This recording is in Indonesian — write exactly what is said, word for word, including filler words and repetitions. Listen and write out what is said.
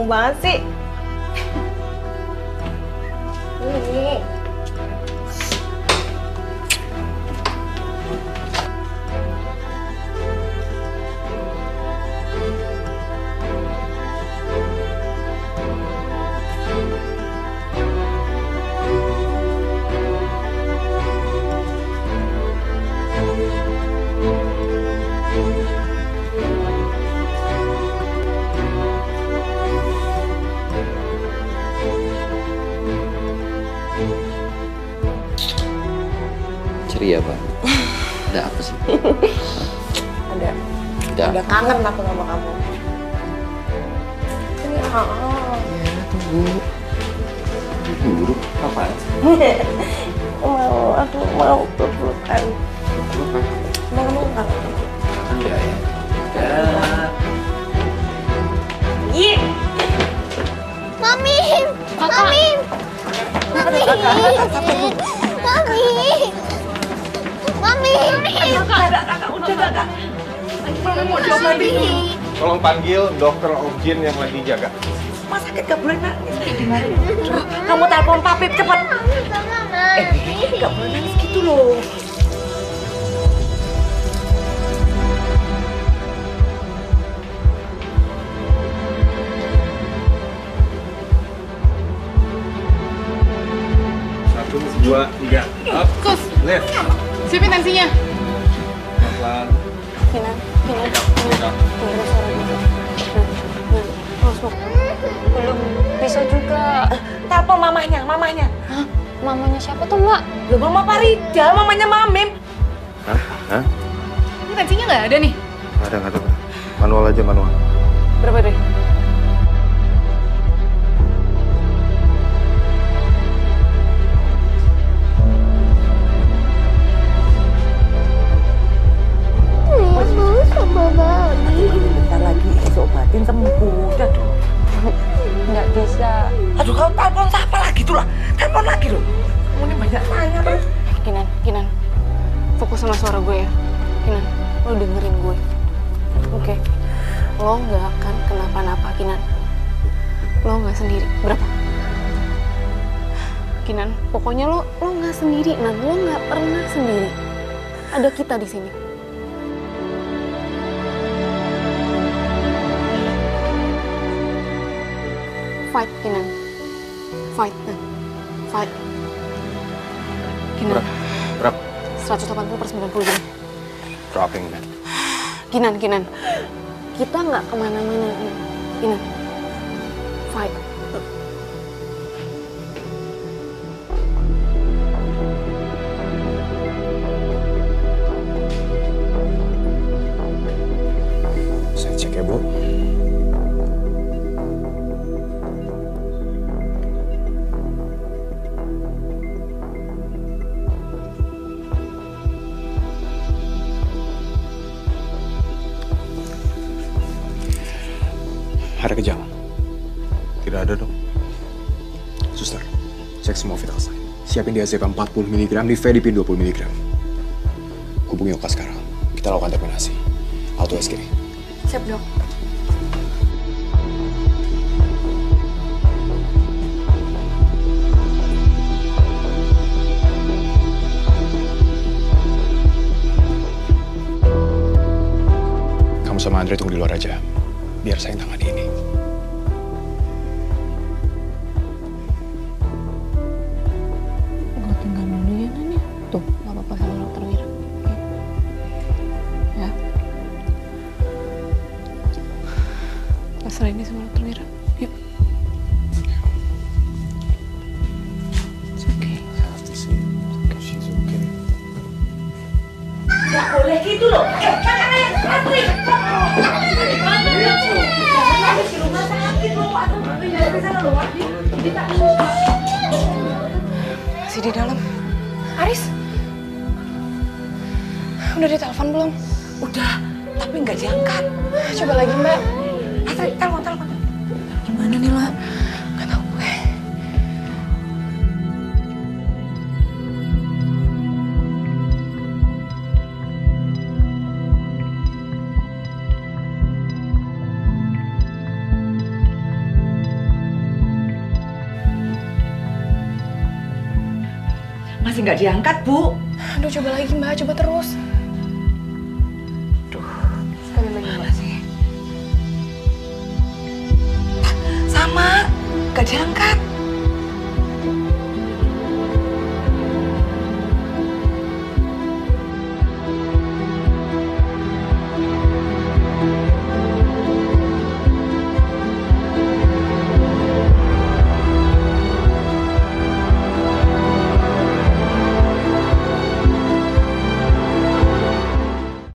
banget sih. Ini. Ceria, Pak. Ada apa sih? Ada. Ada. Ada kangen aku sama kamu. Ini ah. Ya, tunggu. Tunggu. Apaan? Mau, aku mau pelukan. Mau pelukan. Enggak ya. Enggak. Iya. Mami, Mami, Mami, Mami, Mami. Kakak, kakak, udah kakak. Mama mau coba dulu. Tolong panggil dokter Objin yang lagi jaga. Mas sakit gak boleh nangis. Kamu telepon papi cepat. Eh, gak boleh nangis gitu loh. Satu, dua, tiga. Up. Kus, Left. siapin tensinya. Pelan-pelan. Kinan, Kinan, Pelan. Kinan, suara gitu. Terus, belum bisa juga. Telepon mamahnya, mamahnya. Hah? Mamanya siapa tuh, Mbak? Loh, Mama Farida, mamanya Mamim. Hah? Hah? Ini tensinya nggak ada nih. Ada, nggak ada. Manual aja, manual. Berapa deh? Mama sama Mami. Bentar lagi esok obatin sembuh. Udah dong. Nggak bisa. Aduh, kau telepon siapa lagi tuh lah? Telepon lagi loh. Kamu ini banyak tanya terus. Kinan, Kinan, fokus sama suara gue ya. Kinan, lo dengerin gue. Oke, lo nggak akan kenapa-napa, Kinan. Lo nggak sendiri. Berapa? Kinan, pokoknya lo lo nggak sendiri, Nan. Lo nggak pernah sendiri. Ada kita di sini. Fight, Kinan. Fight, Nan. Fight. Kinan. Berapa? Berapa? seratus delapan puluh per sembilan puluh jam. Dropping, man. Kinan, Kinan. Kita nggak kemana-mana. Kinan. Fight. Saya cek ya, Bu. Ada kejang? Tidak ada, dok. Suster, cek semua vital sign. Siapin diazepam empat puluh miligram, difedipin dua puluh miligram. Hubungi Oka sekarang. Kita lakukan terminasi. Auto S K. Siap, dok. Kamu sama Andre tunggu di luar aja. Biar saya yang tangani ini. Gue tinggal dulu ya, Nan ya. Tuh, nggak apa-apa sama dokter Wira. Oke. Ya. Pasrah ini sama dokter Wira. Yuk. It's okay. Gak boleh gitu loh. Eh, kakak, Astri. Jangan nangis di rumah sakit loh. Aduh, pindah ke sana loh. Masih di dalam. Aris? Udah ditelepon belum? Udah, tapi nggak diangkat. Coba lagi, Mbak. Astri, telepon, telepon. Gimana nih, La? Gak tau gue. Masih nggak diangkat, Bu. Aduh, coba lagi Mbak, coba terus. Duh, Sekali lagi Mbak. sih? Sama, nggak diangkat.